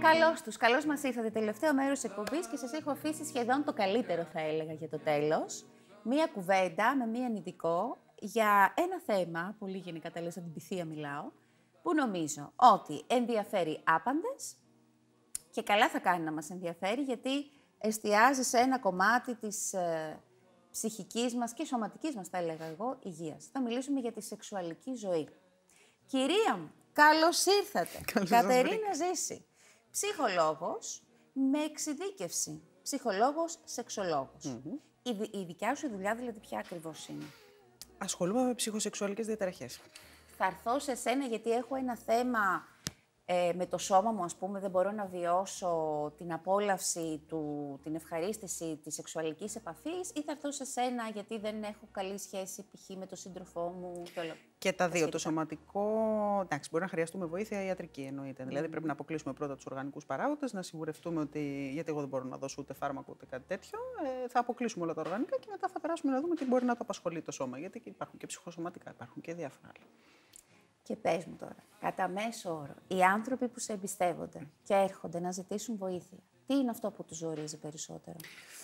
Καλώς μας ήρθατε. Τελευταίο μέρος της εκπομπής και σας έχω αφήσει σχεδόν το καλύτερο, θα έλεγα, για το τέλος. Μία κουβέντα με μία ειδικό για ένα θέμα, πολύ γενικά τα λέω, σαν την πυθία μιλάω, που νομίζω ότι ενδιαφέρει άπαντες και καλά θα κάνει να μας ενδιαφέρει, γιατί εστιάζει σε ένα κομμάτι της ψυχικής μας και σωματικής μας, θα έλεγα εγώ, υγείας. Θα μιλήσουμε για τη σεξουαλική ζωή. Κυρία μου, καλώς ήρθατε. Κατερίνα Ζήση, ψυχολόγος με εξειδίκευση. Ψυχολόγος, σεξολόγος. Η δικιά σου δουλειά δηλαδή ποια ακριβώς είναι? Ασχολούμαι με ψυχοσεξουαλικές διαταραχές. Θα έρθω σε σένα γιατί έχω ένα θέμα με το σώμα μου, ας πούμε, δεν μπορώ να βιώσω την απόλαυση, την ευχαρίστηση της σεξουαλικής επαφής, ή θα έρθω σε σένα γιατί δεν έχω καλή σχέση π.χ. με τον σύντροφό μου και όλο. Και τα δύο. Το σωματικό, εντάξει, μπορεί να χρειαστούμε βοήθεια ιατρική, εννοείται. Δηλαδή πρέπει να αποκλείσουμε πρώτα τους οργανικούς παράγοντες, να σιγουρευτούμε ότι, γιατί εγώ δεν μπορώ να δώσω ούτε φάρμακο ούτε κάτι τέτοιο, θα αποκλείσουμε όλα τα οργανικά και μετά θα περάσουμε να δούμε τι μπορεί να το απασχολεί το σώμα. Γιατί υπάρχουν και ψυχοσωματικά, υπάρχουν και διάφορα άλλα. Και πες μου τώρα, κατά μέσο όρο, οι άνθρωποι που σε εμπιστεύονται και έρχονται να ζητήσουν βοήθεια, τι είναι αυτό που τους ζορίζει περισσότερο?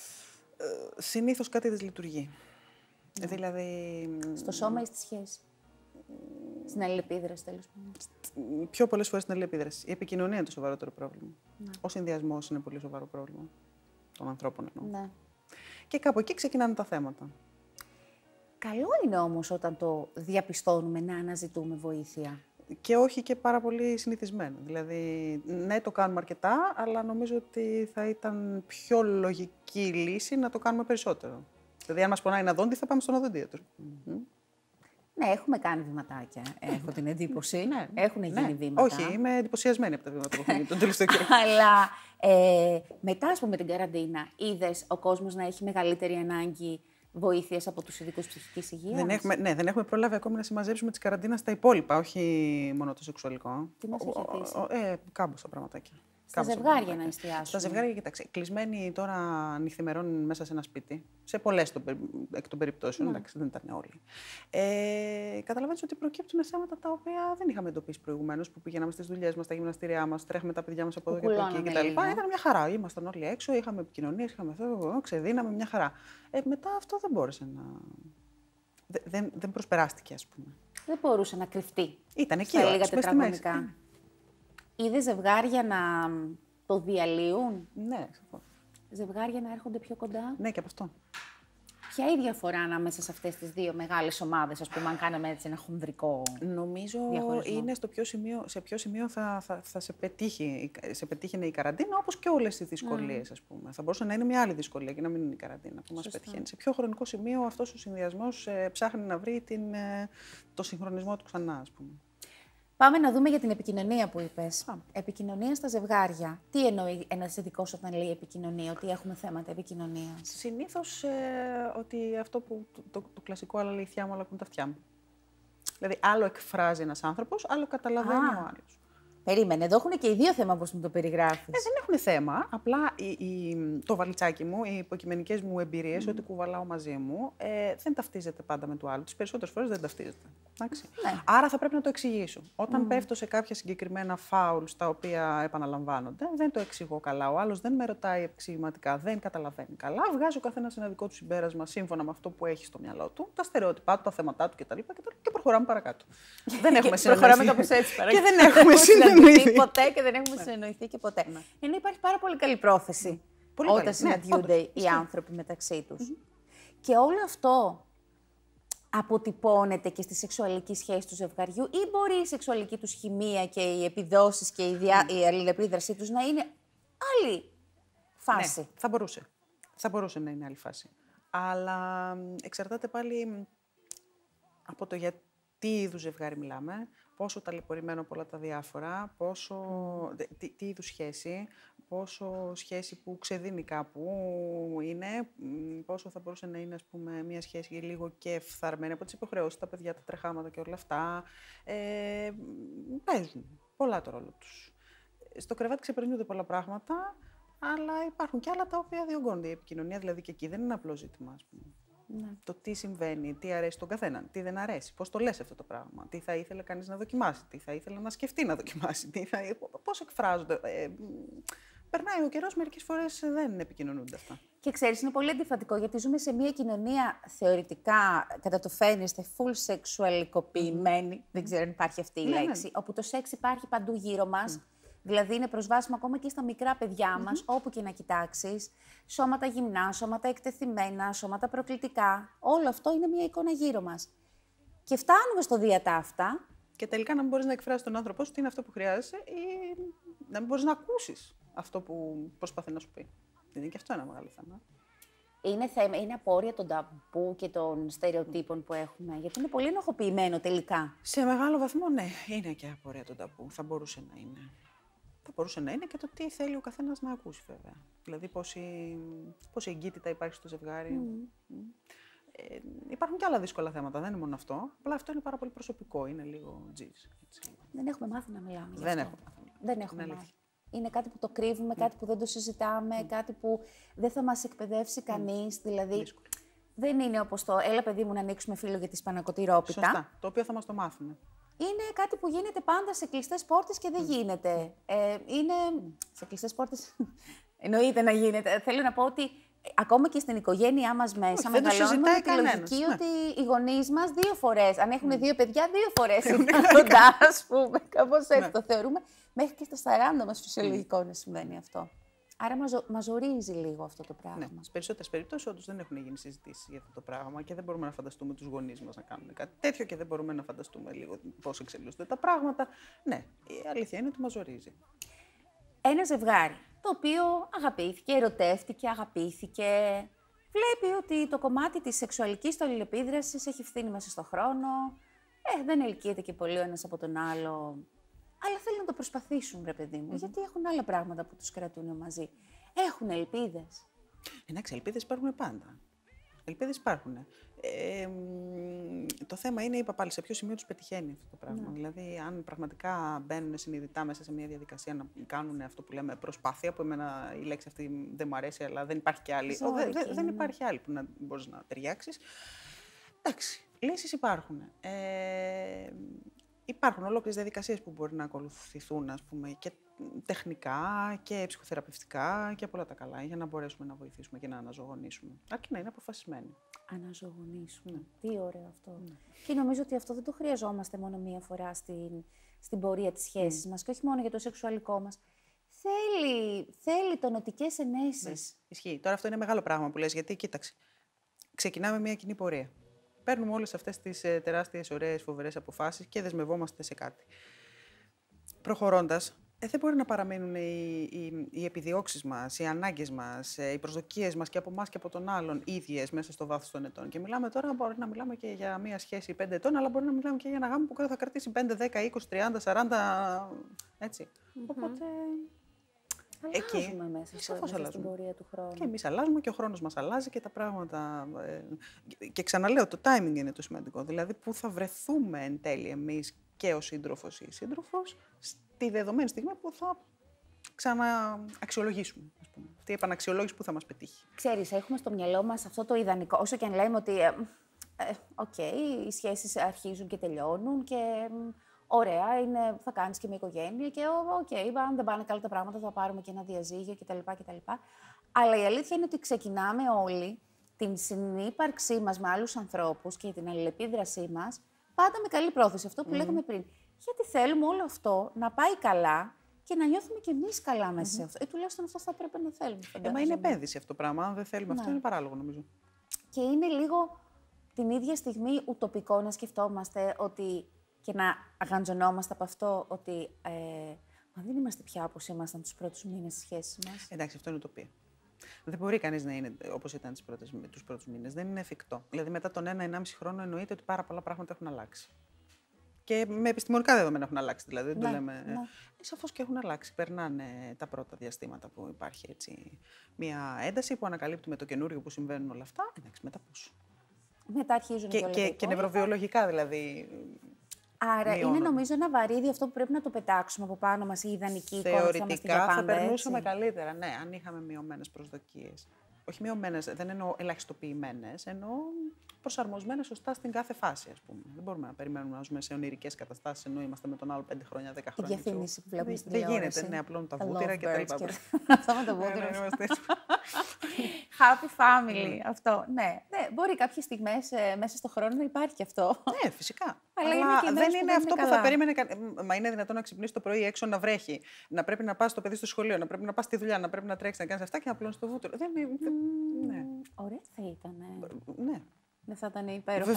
Συνήθως κάτι δυσλειτουργεί. Δηλαδή... Στο σώμα ή στη σχέση? Στην αλληλεπίδραση, τέλος πάντων. Πιο πολλές φορές στην αλληλεπίδραση. Η επικοινωνία είναι το σοβαρότερο πρόβλημα. Ναι. Ο συνδυασμός είναι πολύ σοβαρό πρόβλημα των ανθρώπων εννοώ. Ναι. Και κάπου εκεί ξεκινάνε τα θέματα. Καλό είναι όμως όταν το διαπιστώνουμε να αναζητούμε βοήθεια. Και όχι και πάρα πολύ συνηθισμένο. Δηλαδή, ναι, το κάνουμε αρκετά, αλλά νομίζω ότι θα ήταν πιο λογική λύση να το κάνουμε περισσότερο. Δηλαδή, αν μας πονάει ένα δόντι, θα πάμε στον οδοντίατρο. Ναι, έχουμε κάνει βηματάκια, έχω την εντύπωση. Ναι, έχουν γίνει βήματα. Όχι, είμαι εντυπωσιασμένη από τα βήματα που έχουν γίνει τον τελευταίο καιρό. Αλλά μετά, ας πούμε, την καραντίνα, είδες ο κόσμος να έχει μεγαλύτερη ανάγκη βοήθειας από τους ειδικούς ψυχικής υγείας? Δεν έχουμε προλάβει ακόμη να συμμαζέψουμε τις καραντίνας στα υπόλοιπα, όχι μόνο το σεξουαλικό. Τι μας έχει αφήσει? Κάμποσα πραγματάκια. Στα ζευγάρια να εστιάσουμε. Στα ζευγάρια, κοιτάξτε, κλεισμένοι τώρα νυχθημερών μέσα σε ένα σπίτι, σε πολλές εκ των περιπτώσεων, εντάξει, δεν ήταν όλοι. Καταλαβαίνεις ότι προκύπτουν θέματα τα οποία δεν είχαμε εντοπίσει προηγουμένως, που πηγαίναμε στις δουλειές μας, στα γυμναστήριά μας, τρέχουμε τα παιδιά μας από εδώ και από εκεί κτλ. Ήταν μια χαρά. Ήμασταν όλοι έξω, είχαμε επικοινωνίες, είχαμε αυτό, ξεδίναμε μια χαρά. Μετά αυτό δεν μπόρεσε να. Δεν προσπεράστηκε, ας πούμε. Δεν μπορούσε να κρυφτεί. Ήταν εκεί, στα λίγα τετραγωνικά. Είδε ζευγάρια να το διαλύουν? Ναι, σαφώς. Ζευγάρια να έρχονται πιο κοντά? Ναι, και από αυτό. Ποια είναι η διαφορά ανάμεσα σε αυτές τις δύο μεγάλες ομάδες, ας πούμε, αν κάναμε έτσι ένα χονδρικό νομίζω διαχωρισμό? Είναι σε ποιο σημείο θα σε πετύχαινε η καραντίνα, όπως και όλες οι δυσκολίες, ας πούμε. Θα μπορούσε να είναι μια άλλη δυσκολία και να μην είναι η καραντίνα που μας πετυχαίνει. Σε ποιο χρονικό σημείο αυτός ο συνδυασμός ψάχνει να βρει το συγχρονισμό του ξανά, ας πούμε. Πάμε να δούμε για την επικοινωνία που είπες. Επικοινωνία στα ζευγάρια. Τι εννοεί ένας ειδικός όταν λέει επικοινωνία, ότι έχουμε θέματα επικοινωνίας? Συνήθως ότι αυτό που το κλασικό «αλλά αλήθεια μου, αλλά ακούν τα αυτιά μου». Δηλαδή, άλλο εκφράζει ένας άνθρωπος, άλλο καταλαβαίνει ο άλλος. Περίμενε, εδώ έχουν και οι δύο θέμα όπως μου το περιγράφεις. Δεν έχουν θέμα. Απλά το βαλιτσάκι μου, οι υποκειμενικές μου εμπειρίες, ό,τι κουβαλάω μαζί μου, δεν ταυτίζεται πάντα με το άλλο. Τις περισσότερες φορές δεν ταυτίζεται. Ναι. Άρα θα πρέπει να το εξηγήσω. Όταν πέφτω σε κάποια συγκεκριμένα φάουλ τα οποία επαναλαμβάνονται, δεν το εξηγώ καλά. Ο άλλος δεν με ρωτάει εξηγηματικά, δεν καταλαβαίνει καλά. Βγάζει ο καθένας ένα δικό του συμπέρασμα σύμφωνα με αυτό που έχει στο μυαλό του, τα στερεότυπά του, τα θέματα του κτλ. Και προχωράμε παρακάτω. Δεν έχουμε συνεννοηθεί. Προχωράμε κάπως έτσι παρακάτω. Και δεν έχουμε συνεννοηθεί ποτέ και δεν έχουμε συνεννοηθεί και ποτέ. Ενώ υπάρχει πάρα πολύ καλή πρόθεση όταν συναντιούνται οι άνθρωποι μεταξύ τους. Και όλο αυτό αποτυπώνεται και στη σεξουαλική σχέση του ζευγαριού, ή μπορεί η σεξουαλική τους χημεία και οι επιδόσεις και η αλληλεπίδρασή τους να είναι άλλη φάση? Ναι, θα μπορούσε. Θα μπορούσε να είναι άλλη φάση. Αλλά εξαρτάται πάλι από το τι είδους ζευγάρι μιλάμε, πόσο ταλαιπωρημένο από όλα τα διάφορα, τι είδους σχέση, πόσο σχέση που ξεδίνει κάπου είναι, πόσο θα μπορούσε να είναι, ας πούμε, μια σχέση λίγο και φθαρμένη από τις υποχρεώσεις, τα παιδιά, τα τρεχάματα και όλα αυτά. Παίζουν πολλά το ρόλο τους. Στο κρεβάτι ξεπερνούνται πολλά πράγματα, αλλά υπάρχουν και άλλα τα οποία διωγγώνται. Η επικοινωνία δηλαδή και εκεί δεν είναι απλό ζήτημα, ας πούμε. Ναι. Το τι συμβαίνει, τι αρέσει στον καθέναν, τι δεν αρέσει, πώς το λες αυτό το πράγμα, τι θα ήθελε κανείς να δοκιμάσει, τι θα ήθελε να σκεφτεί να δοκιμάσει, πώς εκφράζονται. Περνάει ο καιρός, μερικές φορές δεν επικοινωνούνται αυτά. Και ξέρεις, είναι πολύ αντιφατικό, γιατί ζούμε σε μια κοινωνία θεωρητικά, κατά το φαίνεστε, full σεξουαλικοποιημένη, δεν ξέρω αν υπάρχει αυτή η λέξη, όπου το σεξ υπάρχει παντού γύρω μας. Δηλαδή είναι προσβάσιμο ακόμα και στα μικρά παιδιά μας, όπου και να κοιτάξεις. Σώματα γυμνά, σώματα εκτεθειμένα, σώματα προκλητικά. Όλο αυτό είναι μια εικόνα γύρω μας. Και φτάνουμε στο διατάφτα. Και τελικά να μην μπορείς να εκφράσεις τον άνθρωπό σου τι είναι αυτό που χρειάζεσαι ή να μην μπορείς να ακούσεις αυτό που προσπαθεί να σου πει. Είναι και αυτό ένα μεγάλο θέμα. Είναι απόρρια των ταμπού και των στερεοτύπων που έχουμε, γιατί είναι πολύ ενοχοποιημένο τελικά. Σε μεγάλο βαθμό, ναι, είναι και απόρρια των ταμπού. Θα μπορούσε να είναι. Θα μπορούσε να είναι και το τι θέλει ο καθένας να ακούσει, βέβαια. Δηλαδή, πόση εγκύτητα υπάρχει στο ζευγάρι. Υπάρχουν και άλλα δύσκολα θέματα, δεν είναι μόνο αυτό. Απλά αυτό είναι πάρα πολύ προσωπικό, είναι λίγο τζιζ. Δεν έχουμε μάθει να μιλάμε γι' Δεν αυτό. έχουμε μάθει. Δεν έχουμε μάθει. Είναι κάτι που το κρύβουμε, κάτι που δεν το συζητάμε, κάτι που δεν θα μας εκπαιδεύσει κανείς. Δηλαδή, δεν είναι όπως το «έλα παιδί μου να ανοίξουμε φύλλο για τη σπανακοτηρόπιτα». Σωστά, το οποίο θα μας το μάθουν. Είναι κάτι που γίνεται πάντα σε κλειστές πόρτες και δεν γίνεται. Είναι σε κλειστές πόρτες, εννοείται να γίνεται. Θέλω να πω ότι ακόμα και στην οικογένειά μας μέσα μεγαλώνουμε με τη λογική ότι οι γονείς μας 2 φορές, αν έχουν 2 παιδιά, 2 φορές είναι κοντά, ας πούμε. Κάπως έτσι το θεωρούμε. Μέχρι και στα 40 μας φυσιολογικό να συμβαίνει αυτό. Άρα μας ζορίζει λίγο αυτό το πράγμα. Ναι, στις περισσότερες περιπτώσεις όντως δεν έχουν γίνει συζητήσεις για αυτό το πράγμα και δεν μπορούμε να φανταστούμε τους γονείς μας να κάνουν κάτι τέτοιο και δεν μπορούμε να φανταστούμε λίγο πώς εξελίσσονται τα πράγματα. Ναι, η αλήθεια είναι ότι μας ζορίζει. Ένα ζευγάρι, το οποίο αγαπήθηκε, ερωτεύτηκε, αγαπήθηκε, βλέπει ότι το κομμάτι της σεξουαλικής του αλληλεπίδρασης έχει φθήνει μέσα στον χρόνο, δεν ελκύεται και πολύ ο ένας από τον άλλο, αλλά θέλουν να το προσπαθήσουν, ρε παιδί μου, γιατί έχουν άλλα πράγματα που τους κρατούν μαζί. Έχουν ελπίδες. Εντάξει, ελπίδες υπάρχουν πάντα. Ελπίδες υπάρχουν. Το θέμα είναι, είπα πάλι, σε ποιο σημείο τους πετυχαίνει αυτό το πράγμα. Δηλαδή, αν πραγματικά μπαίνουν συνειδητά μέσα σε μια διαδικασία να κάνουν αυτό που λέμε προσπάθεια, που εμένα η λέξη αυτή δεν μου αρέσει, αλλά δεν υπάρχει και άλλη. Δεν υπάρχει άλλη που να μπορείς να ταιριάξεις. Εντάξει, λύσεις υπάρχουν. Υπάρχουν ολόκληρες διαδικασίες που μπορεί να ακολουθηθούν, ας πούμε, και τεχνικά και ψυχοθεραπευτικά και από όλα τα καλά, για να μπορέσουμε να βοηθήσουμε και να αναζωογονήσουμε. Αρκεί να είναι αποφασισμένοι. Αναζωογονήσουμε. Τι ωραίο αυτό. Και νομίζω ότι αυτό δεν το χρειαζόμαστε μόνο μία φορά στην πορεία της σχέσης μας και όχι μόνο για το σεξουαλικό μας. Θέλει τονωτικές ενέσεις. Ισχύει. Τώρα αυτό είναι μεγάλο πράγμα που λες, γιατί κοίταξε. Ξεκινάμε μια κοινή πορεία. Παίρνουμε όλες αυτές τις τεράστιες, ωραίες, φοβερές αποφάσεις και δεσμευόμαστε σε κάτι. Προχωρώντας, δεν μπορεί να παραμείνουν οι επιδιώξεις μας, οι ανάγκες μας, οι προσδοκίες μας και από εμάς και από τον άλλον ίδιες μέσα στο βάθος των ετών. Και μιλάμε τώρα, μπορεί να μιλάμε και για μια σχέση 5 ετών, αλλά μπορεί να μιλάμε και για ένα γάμο που θα κρατήσει 5, 10, 20, 30, 40, έτσι. Οπότε... Αλλάζουμε μέσα στην πορεία του χρόνου. Και εμείς αλλάζουμε και ο χρόνος μας αλλάζει και τα πράγματα... Και ξαναλέω, το timing είναι το σημαντικό. Δηλαδή, πού θα βρεθούμε εν τέλει εμείς και ο σύντροφος ή η σύντροφος στη δεδομένη στιγμή που θα ξανααξιολογήσουμε. Αυτή η επαναξιολόγηση που θα μας πετύχει. Ξέρεις, έχουμε στο μυαλό μας αυτό το ιδανικό, όσο και αν λέμε ότι οι σχέσεις αρχίζουν και τελειώνουν και ωραία, θα κάνεις και μια οικογένεια και αν δεν πάνε καλά τα πράγματα θα πάρουμε και ένα διαζύγιο κτλ. Αλλά η αλήθεια είναι ότι ξεκινάμε όλοι την συνύπαρξή μας με άλλους ανθρώπους και την αλληλεπίδρασή μας πάντα με καλή πρόθεση, αυτό που λέγαμε πριν. Γιατί θέλουμε όλο αυτό να πάει καλά και να νιώθουμε κι εμείς καλά μέσα σε αυτό. Τουλάχιστον αυτό θα πρέπει να θέλουμε. Μα είναι επένδυση αυτό το πράγμα. Αν δεν θέλουμε αυτό, είναι παράλογο, νομίζω. Και είναι λίγο την ίδια στιγμή ουτοπικό να σκεφτόμαστε ότι και να αγαντζωνόμαστε από αυτό ότι μα δεν είμαστε πια όπως ήμασταν τους πρώτους μήνες της σχέσης μας. Εντάξει, αυτό είναι ουτοπία. Δεν μπορεί κανείς να είναι όπως ήταν τους πρώτους μήνες. Δεν είναι εφικτό. Δηλαδή, μετά τον 1-1,5 χρόνο εννοείται ότι πάρα πολλά πράγματα έχουν αλλάξει. Και με επιστημονικά δεδομένα έχουν αλλάξει. Δηλαδή, δεν το λέμε. Σαφώς και έχουν αλλάξει. Περνάνε τα πρώτα διαστήματα που υπάρχει έτσι, μια ένταση που ανακαλύπτουμε το καινούριο που συμβαίνουν όλα αυτά. Εντάξει, μετά πώς. Μετά αρχίζουν και νευροβιολογικά δηλαδή. Άρα είναι νομίζω ένα βαρύδι αυτό που πρέπει να το πετάξουμε από πάνω μας, η ιδανική εικόνα. Θεωρητικά θα περνούσαμε καλύτερα, ναι, αν είχαμε μειωμένες προσδοκίες. όχι μειωμένες, δεν εννοώ ελαχιστοποιημένες, εννοώ προσαρμοσμένες σωστά στην κάθε φάση, ας πούμε. Δεν μπορούμε να περιμένουμε να ζούμε σε ονειρικές καταστάσεις, ενώ είμαστε με τον άλλο 5 χρόνια, 10 χρόνια. Η διαφήμιση που βλέπουμε στην τηλεόραση. Δεν γίνεται, ναι, απλώνουν τα βούτυρα και τα λοιπά. Αυτό με το βούτυρο. Happy family, αυτό. Ναι, μπορεί κάποιες στιγμές μέσα στον χρόνο να υπάρχει και αυτό. Ναι, φυσικά. Αλλά δεν είναι αυτό που θα περίμενε. Μα είναι δυνατόν να ξυπνήσει το πρωί έξω να βρέχει, να πρέπει να πας το παιδί στο σχολείο, να πρέπει να πας στη δουλειά, να πρέπει να τρέξεις, να κάνεις αυτά και να απλώνεις το βούτυρο. Δεν είναι. Ναι. Ωραία θα ήταν. Ναι. Δεν θα ήταν υπέροχα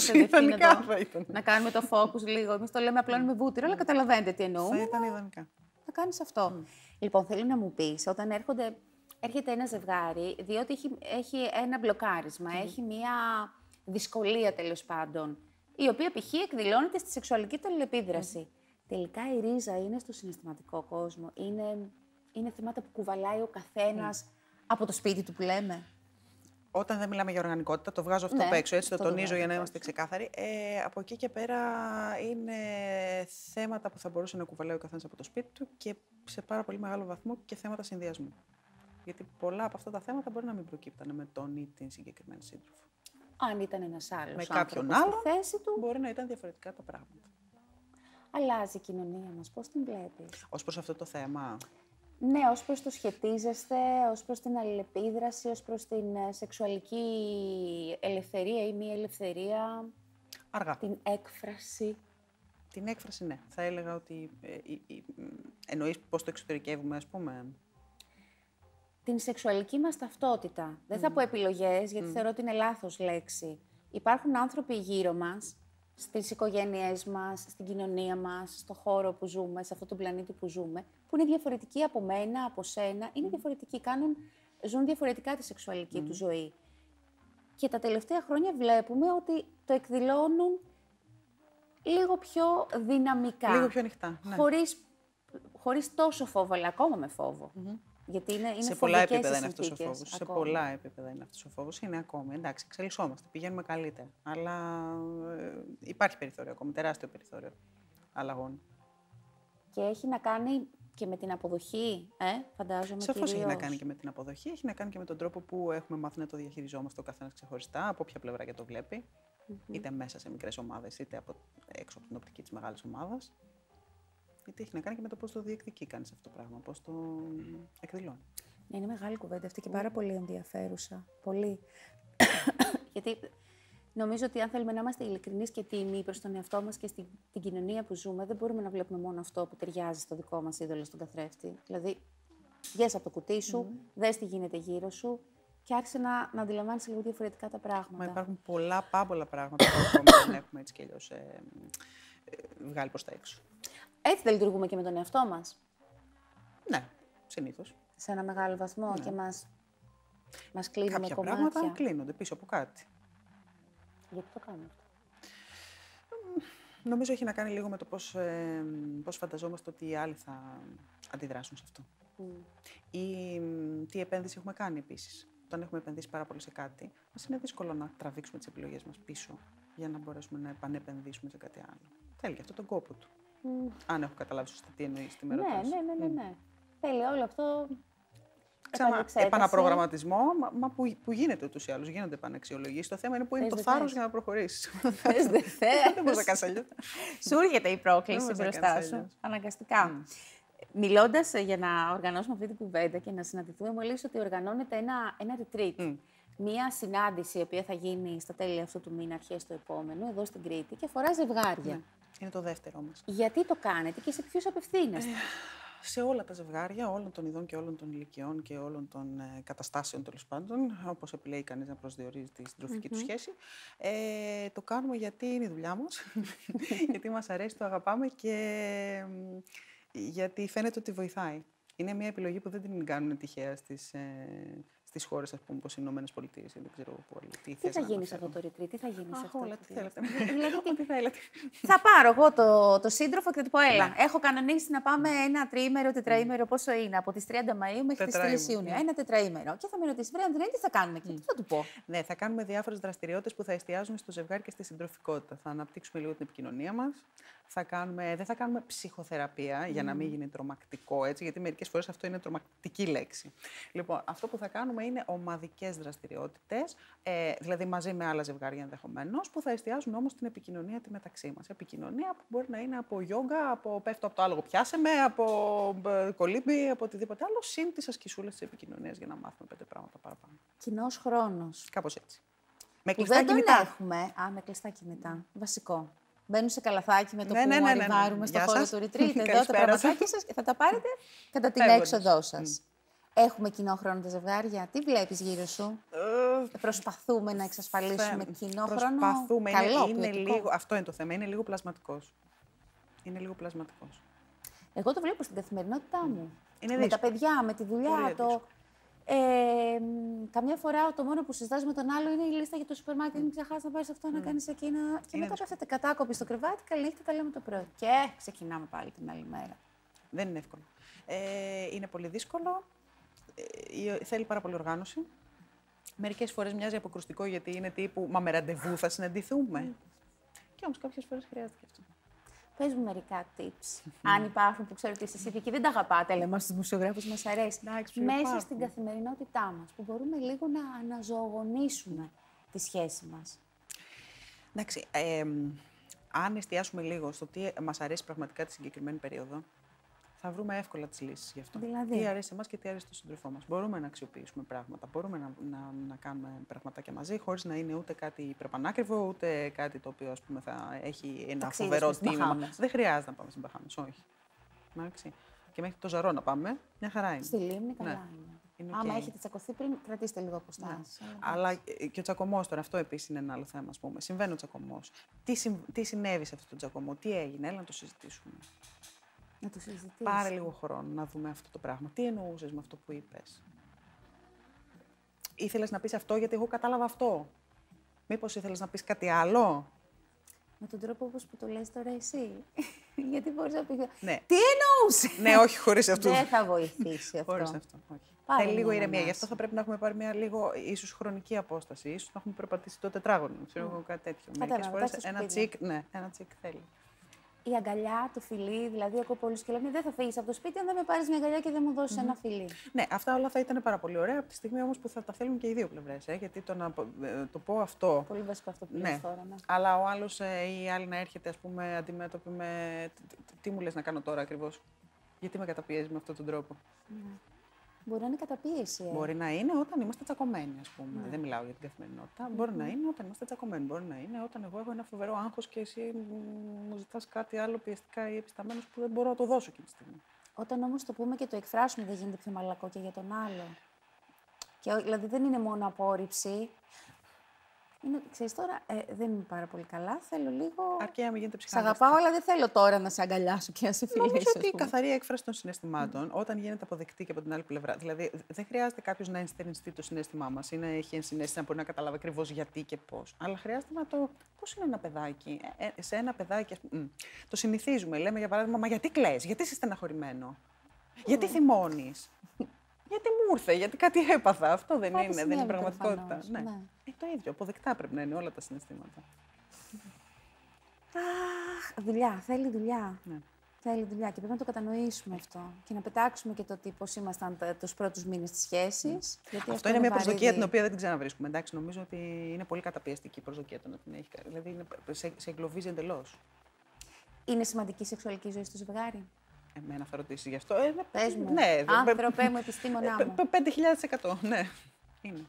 να κάνουμε το focus λίγο. Εμείς το λέμε απλώνουμε βούτυρο, αλλά καταλαβαίνετε τι εννοούμε. Θα ήταν ιδανικά. Θα κάνεις αυτό. Λοιπόν, θέλω να μου πεις, όταν έρχεται ένα ζευγάρι, διότι έχει ένα μπλοκάρισμα, έχει μια δυσκολία τέλος πάντων, η οποία π.χ. εκδηλώνεται στη σεξουαλική του αλληλεπίδραση. Τελικά η ρίζα είναι στο συναισθηματικό κόσμο. Είναι θέματα που κουβαλάει ο καθένας από το σπίτι του που λέμε. Όταν δεν μιλάμε για οργανικότητα, το βγάζω αυτό απ' έξω, έτσι το τονίζω για να είμαστε ξεκάθαροι. Από εκεί και πέρα είναι θέματα που θα μπορούσε να κουβαλάει ο καθένας από το σπίτι του και σε πάρα πολύ μεγάλο βαθμό και θέματα συνδυασμού. Γιατί πολλά από αυτά τα θέματα μπορεί να μην προκύπτανε με τον ή την συγκεκριμένη σύντροφο. Αν ήταν ένας άλλος με κάποιον άλλο, στη θέση του, μπορεί να ήταν διαφορετικά τα πράγματα. Αλλάζει η κοινωνία μας. Πώς την βλέπεις? Ως προς αυτό το θέμα. Ναι, ως προς το σχετίζεστε, ως προς την αλληλεπίδραση, ως προς την σεξουαλική ελευθερία ή μη ελευθερία. Αργά. Την έκφραση. Την έκφραση, ναι. Θα έλεγα ότι εννοείς πώς το εξωτερικεύουμε, ας πούμε. Την σεξουαλική μας ταυτότητα. Δεν θα πω επιλογές, γιατί θεωρώ ότι είναι λάθος λέξη. Υπάρχουν άνθρωποι γύρω μας, στις οικογένειές μας, στην κοινωνία μας, στο χώρο που ζούμε, σε αυτόν τον πλανήτη που ζούμε, που είναι διαφορετικοί από μένα, από σένα, είναι διαφορετικοί, ζουν διαφορετικά τη σεξουαλική του ζωή. Και τα τελευταία χρόνια βλέπουμε ότι το εκδηλώνουν λίγο πιο δυναμικά. Λίγο πιο ανοιχτά, ναι. Χωρίς τόσο φόβο, αλλά ακόμα με φόβο. Γιατί είναι σε πολλά επίπεδα είναι αυτός ο φόβος. Σε πολλά επίπεδα είναι αυτός ο φόβος. Είναι ακόμη. Εντάξει, εξελισσόμαστε, πηγαίνουμε καλύτερα. Αλλά υπάρχει περιθώριο ακόμη, τεράστιο περιθώριο αλλαγών. Και έχει να κάνει και με την αποδοχή, φαντάζομαι. Σαφώς έχει να κάνει και με την αποδοχή, έχει να κάνει και με τον τρόπο που έχουμε μάθει να το διαχειριζόμαστε ο καθένας ξεχωριστά, από όποια πλευρά και το βλέπει. Είτε μέσα σε μικρές ομάδες, είτε έξω από την οπτική της μεγάλης ομάδας. Γιατί έχει να κάνει και με το πώς το διεκδικεί κανείς αυτό το πράγμα, πώς το εκδηλώνει. Ναι, είναι μεγάλη κουβέντα αυτή και πάρα πολύ ενδιαφέρουσα. Πολύ. Γιατί νομίζω ότι αν θέλουμε να είμαστε ειλικρινείς και τίμοι προς τον εαυτό μας και στην κοινωνία που ζούμε, δεν μπορούμε να βλέπουμε μόνο αυτό που ταιριάζει στο δικό μας είδωλο στον καθρέφτη. Δηλαδή, βγες από το κουτί σου, δες τι γίνεται γύρω σου και άρχισε να αντιλαμβάνεσαι λίγο διαφορετικά τα πράγματα. Μα υπάρχουν πάμπολα πράγματα που ακόμα δεν έχουμε έτσι κι αλλιώς βγάλει προς τα έξω. Έτσι δεν λειτουργούμε και με τον εαυτό μας. Ναι, συνήθως. Σε ένα μεγάλο βαθμό και μας κλείνουμε κάποια κομμάτια. Κάποια πράγματα κλείνονται πίσω από κάτι. Γιατί το κάνουμε αυτό? Νομίζω έχει να κάνει λίγο με το πώς φανταζόμαστε ότι οι άλλοι θα αντιδράσουν σε αυτό. Ή τι επένδυση έχουμε κάνει επίσης. Όταν έχουμε επενδύσει πάρα πολύ σε κάτι, μας είναι δύσκολο να τραβήξουμε τις επιλογές μας πίσω για να μπορέσουμε να επανεπενδύσουμε σε κάτι άλλο. Θέλει και αυτό τον κόπο του. Αν έχω καταλάβει σωστά τι εννοείς στη μέρα Ναι. Θέλει όλο αυτό. Επαναπρογραμματισμό, που γίνεται ούτως ή άλλως. Γίνονται επαναξιολογήσεις. Το θέμα είναι που είναι το θάρρος για να προχωρήσεις. Δεν μπορείς να κάνεις αλλιώς. Σου έρχεται η πρόκληση μπροστά σου. Αναγκαστικά. Μιλώντας για να οργανώσουμε αυτή την κουβέντα και να συναντηθούμε, μου έλεγες ότι οργανώνεται ένα retreat. Μία συνάντηση η οποία θα γίνει στα τέλη αυτού του μήνα, αρχές του επόμενου, εδώ στην Κρήτη και αφορά ζευγάρια. Είναι το δεύτερό μας. Γιατί το κάνετε και σε ποιους απευθύνεστε? Σε όλα τα ζευγάρια, όλων των ειδών και όλων των ηλικιών και όλων των καταστάσεων, τέλος πάντων, όπως επιλέγει κανείς να προσδιορίζει τη συντροφική του σχέση. Το κάνουμε γιατί είναι η δουλειά μας, γιατί μας αρέσει, το αγαπάμε και γιατί φαίνεται ότι βοηθάει. Είναι μια επιλογή που δεν την κάνουν τυχαία στις χώρες, ας πούμε, όπως οι Ηνωμένες Πολιτείες, δεν ξέρω πού αλλού. Τι θα γίνει σε αυτό το retreat, τι θα γίνει σε αυτό? Όλα, τι θέλετε. Τι θέλετε. Θα πάρω εγώ το σύντροφο και θα του πω, έλα, έχω κανονίσει να πάμε ένα τριήμερο, τετραήμερο, πόσο είναι, από τις 30 Μαΐου μέχρι τις 3 Ιουνίου. Ένα τετραήμερο. Και θα με ρωτήσει, βρε Αντρέα, τι θα κάνουμε εκεί, τι θα του πω? Ναι, θα κάνουμε διάφορες δραστηριότητες που θα εστιάζουν στο ζευγάρι και στη συντροφικότητα. Θα αναπτύξουμε λίγο την επικοινωνία μας. δεν θα κάνουμε ψυχοθεραπεία για να μην γίνει τρομακτικό, έτσι, γιατί μερικές φορές αυτό είναι τρομακτική λέξη. Λοιπόν, αυτό που θα κάνουμε είναι ομαδικές δραστηριότητες, δηλαδή μαζί με άλλα ζευγάρια ενδεχομένως, που θα εστιάζουν όμως την επικοινωνία τη μεταξύ μας. Επικοινωνία που μπορεί να είναι από γιόγκα, από πέφτω από το άλογο πιάσε με, από κολύμπι, από οτιδήποτε άλλο, συν τις ασκησούλες της επικοινωνίας για να μάθουμε 5 πράγματα παραπάνω. Κοινός χρόνος. Κάπως έτσι. Με Που κλειστά δεν κινητά. τον έχουμε. Με κλειστά κινητά. Βασικό. Μπαίνουν σε καλαθάκι με το που ναι. arrivάρουμε στο Γεια χώρο σας. του retreat. Εδώ τα Καλησπέρα πραγματάκια σας και θα τα πάρετε κατά την έξοδό σας. Έχουμε κοινό χρόνο τα ζευγάρια. Τι βλέπεις γύρω σου? Προσπαθούμε να εξασφαλίσουμε κοινό χρόνο. Καλό, λίγο, αυτό είναι το θέμα. Είναι λίγο πλασματικός. Εγώ το βλέπω στην καθημερινότητά μου. Είναι με τα παιδιά, με τη δουλειά. Καμιά φορά το μόνο που συζητάς με τον άλλο είναι η λίστα για το σούπερ μάρκετ. Μην ξεχάσεις να πάρεις αυτό, να κάνεις εκείνα. Και μετά πέφτετε κατάκοποι στο κρεβάτι. Καλή νύχτα, τα λέμε το πρωί. Και ξεκινάμε πάλι την άλλη μέρα. Δεν είναι εύκολο. Είναι πολύ δύσκολο. Θέλει πάρα πολύ οργάνωση. Μερικές φορές μοιάζει αποκρουστικό γιατί είναι τύπου «Μα με ραντεβού θα συναντηθούμε». Και όμως κάποιες φορές χρειάζεται και αυτό. Πες μου μερικά tips. Αν υπάρχουν που ξέρω ότι εσείς ειδικοί δεν τα αγαπάτε, λέμε στους δημοσιογράφους, μας αρέσει. Μέσα στην καθημερινότητά μας, που μπορούμε λίγο να αναζωογονήσουμε τη σχέση μας. Εντάξει, αν εστιάσουμε λίγο στο τι μας αρέσει πραγματικά τη συγκεκριμένη περίοδο, θα βρούμε εύκολα τις λύσεις γι' αυτό. Δηλαδή. Τι αρέσει σε εμάς και τι αρέσει στον σύντροφό μας. Μπορούμε να αξιοποιήσουμε πράγματα, μπορούμε να κάνουμε πραγματάκια μαζί, χωρίς να είναι ούτε κάτι υπερπανάκριβο, ούτε κάτι το οποίο ας πούμε, θα έχει ένα φοβερό τίμημα. Δεν χρειάζεται να πάμε στην Μπαχάμες, όχι. Εντάξει. Και μέχρι το Ζαρό να πάμε, μια χαρά είναι. Στη Λίμνη, καλά είναι. Άμα έχετε τσακωθεί πριν, κρατήστε λίγο αποστάσεις. Αλλά και ο τσακωμός τώρα, αυτό επίσης είναι ένα άλλο θέμα, ας πούμε. Συμβαίνει ο τσακωμός. Τι συνέβη σε αυτό το τσακωμό, τι έγινε, έλα να το συζητήσουμε. Να το συζητήσεις. Πάρε λίγο χρόνο να δούμε αυτό το πράγμα. Τι εννοούσες με αυτό που είπες? Ήθελες να πεις αυτό γιατί εγώ κατάλαβα αυτό. Μήπως ήθελες να πεις κάτι άλλο? Με τον τρόπο όπως που το λες τώρα εσύ. Γιατί μπορείς να πεις... Ναι. Τι εννοούσε? Ναι, όχι χωρίς αυτό. Δεν θα βοηθήσει αυτό. Χωρίς αυτό, όχι. Πάρε Θέλει λίγο ηρεμία. ανάση. Γι' αυτό θα πρέπει να έχουμε πάρει μια λίγο ίσως χρονική απόσταση. Ίσως να έχουμε περπατήσει το τετράγωνο. Ξέρω εγώ κάτι τέτοιο. Μερικές φορές ένα τσικ θέλει. Η αγκαλιά, το φιλί, δηλαδή ακούω πολλούς και λένε δεν θα φύγεις από το σπίτι αν δεν με πάρεις μια αγκαλιά και δεν μου δώσεις ένα φιλί. Ναι, αυτά όλα θα ήταν πάρα πολύ ωραία από τη στιγμή όμως που θα τα θέλουν και οι δύο πλευρές. Γιατί το να το πω αυτό. Πολύ βασικό αυτό που λες τώρα. Ναι. Αλλά ο άλλος ή η άλλη να έρχεται ας πούμε, αντιμέτωπη με. Τι μου λες να κάνω τώρα ακριβώς? Γιατί με καταπιέζεις με αυτόν τον τρόπο? Ναι. Μπορεί να είναι καταπίεση. Μπορεί να είναι όταν είμαστε τσακωμένοι, ας πούμε. Δεν μιλάω για την καθημερινότητα. Μπορεί να είναι όταν είμαστε τσακωμένοι. Μπορεί να είναι όταν εγώ έχω ένα φοβερό άγχος και εσύ μου ζητάς κάτι άλλο πιεστικά ή επισταμένος που δεν μπορώ να το δώσω εκείνη τη στιγμή. Όταν όμως το πούμε και το εκφράσουμε, δεν γίνεται πιο μαλακό και για τον άλλο. Και, δηλαδή δεν είναι μόνο απόρριψη. Ξέρεις τώρα, δεν είμαι πάρα πολύ καλά. Θέλω λίγο. Αρκεί να μην γίνεται Σ' αγαπάω, αλλά δεν θέλω τώρα να σε αγκαλιάσω και να σε φιλήσω. Νομίζω ότι η καθαρή έκφραση των συναισθημάτων, όταν γίνεται αποδεκτή και από την άλλη πλευρά. Δηλαδή, δεν χρειάζεται κάποιο να ενστερνιστεί το συναίσθημά μας ή να έχει ενσυναίσθηση να μπορεί να καταλάβει ακριβώς γιατί και πώς. Αλλά χρειάζεται να το. Πώς είναι ένα παιδάκι? Σε ένα παιδάκι, το συνηθίζουμε. Λέμε για παράδειγμα, μα γιατί κλαις, γιατί είσαι στεναχωρημένο, γιατί θυμώνεις. Γιατί μου ήρθε, γιατί κάτι έπαθα. Αυτό δεν είναι πραγματικότητα. Ναι. Το ίδιο. Αποδεκτά πρέπει να είναι όλα τα συναισθήματα. Δουλειά. Θέλει δουλειά. Ναι. Θέλει δουλειά και πρέπει να το κατανοήσουμε αυτό. Και να πετάξουμε και το τι πώς ήμασταν τους πρώτους μήνες της σχέσης. Αυτό είναι μια προσδοκία την οποία δεν την ξαναβρίσκουμε. Εντάξει, νομίζω ότι είναι πολύ καταπιεστική η προσδοκία του να την έχει. Δηλαδή σε εγκλωβίζει εντελώς. Είναι σημαντική η σεξουαλική ζωή στο ζευγάρι? Εμένα θα ρωτήσεις γι' αυτό. Πες μου. Ναι, άνθρωπε μου, επιστήμονά μου. 5.000%. Ναι, είναι.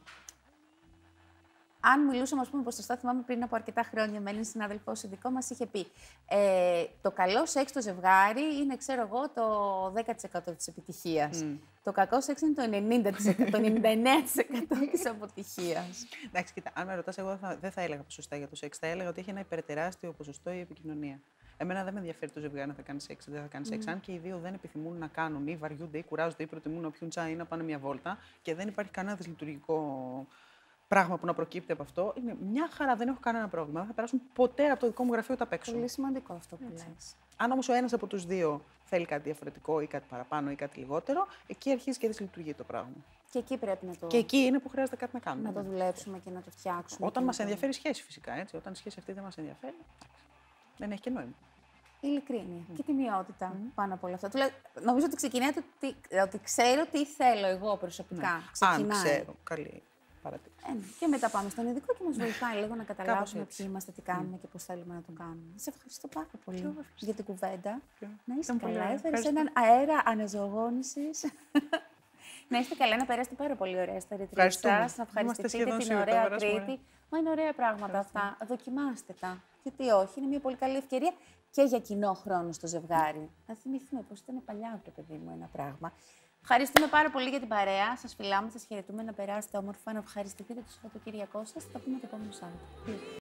Αν μιλούσαμε, ας πούμε, πως το θυμάμαι πριν από αρκετά χρόνια, με έναν συνάδελφό ειδικό μας είχε πει το καλό σεξ στο ζευγάρι είναι, ξέρω εγώ, το 10% της επιτυχίας. Το κακό σεξ είναι το 90%, το 99% της αποτυχίας. Εντάξει, κοίτα, αν με ρωτάς, εγώ δεν θα έλεγα ποσοστά για το σεξ. Θα έλεγα ότι έχει ένα υπερτεράστιο ποσοστό η επικοινωνία. Εμένα δεν με ενδιαφέρει το ζευγάρι να θα κάνει σεξ ή δεν θα κάνει σεξ. Αν και οι δύο δεν επιθυμούν να κάνουν ή βαριούνται ή κουράζονται ή προτιμούν να πιούν τσάι ή να πάνε μια βόλτα και δεν υπάρχει κανένα δυσλειτουργικό πράγμα που να προκύπτει από αυτό, είναι μια χαρά, δεν έχω κανένα πρόβλημα. Δεν θα περάσουν ποτέ από το δικό μου γραφείο τα απ' έξω. Πολύ σημαντικό αυτό που λες. Αν όμως ο ένας από τους δύο θέλει κάτι διαφορετικό ή κάτι παραπάνω ή κάτι λιγότερο, εκεί αρχίζει και δυσλειτουργεί το πράγμα. Και εκεί πρέπει να το. Και εκεί είναι που χρειάζεται κάτι να κάνουμε. Να το δουλέψουμε και να το φτιάξουμε. Όταν μας ενδιαφέρει η σχέση, φυσικά. Έτσι. Όταν η σχέση αυτή δεν μας ενδιαφέρει, δεν έχει και νόημα. ειλικρίνεια και τιμιότητα πάνω από όλα αυτά. Νομίζω ότι ξεκινάει ότι ξέρω τι θέλω εγώ προσωπικά. Αν ξέρω. Καλή παρατήρηση. Και μετά πάμε στον ειδικό και μας βοηθάει λίγο να καταλάβουμε ποιοι είμαστε, τι κάνουμε και πώς θέλουμε να το κάνουμε. Σε ευχαριστώ πάρα πολύ για την κουβέντα. Να είστε καλά. Έφερες έναν αέρα αναζωογόνησης. Να είστε καλά, να περάσετε πάρα πολύ ωραία στα ρητρία σας. Να ευχαριστηθείτε την ωραία Κρήτη. Μα είναι ωραία πράγματα αυτά. Δοκιμάστε τα. Γιατί όχι, είναι μια πολύ καλή ευκαιρία και για κοινό χρόνο στο ζευγάρι. Να θυμηθούμε πώς ήταν παλιά, παιδί μου, ένα πράγμα. Ευχαριστούμε πάρα πολύ για την παρέα. Σας φιλάμε, σας χαιρετούμε, να περάσετε όμορφα, να ευχαριστηθείτε το Σαββατοκύριακό σας. Θα πούμε το επόμενο Σάββατο.